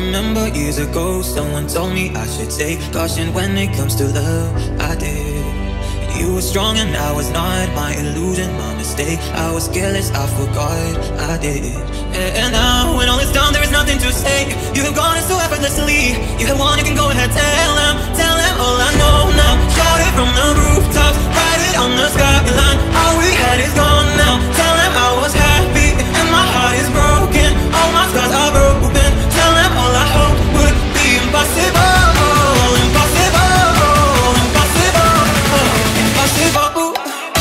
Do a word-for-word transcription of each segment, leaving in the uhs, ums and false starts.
remember years ago, someone told me I should take caution when it comes to love. I did. You were strong and I was not. My illusion, my mistake. I was careless, I forgot. I did. And now, when all is done, there is nothing to say. You have gone so effortlessly. You have won, you can go ahead, tell them, tell them all I know now. Shout it from the rooftops, write it on the skyline. All we had is gone now. Tell them I was happy and my heart is broken. All my scars are broken. Tell them all I hope would be impossible. Impossible, impossible, impossible.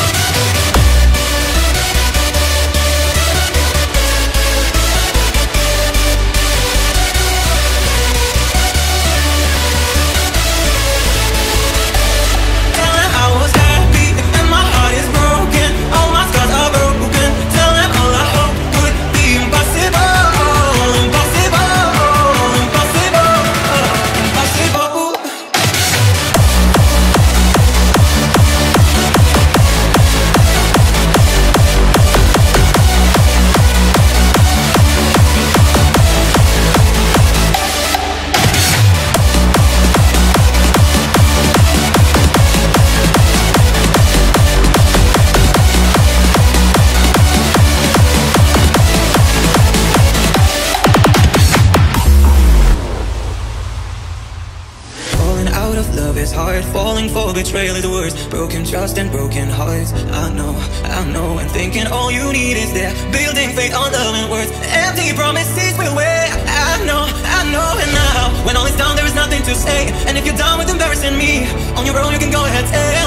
Falling for betrayal is worse. Broken trust and broken hearts. I know, I know. And thinking all you need is there. Building faith on love and words. Empty promises will wait. I know, I know. And now, when all is done, there is nothing to say. And if you're done with embarrassing me, on your own you can go ahead, say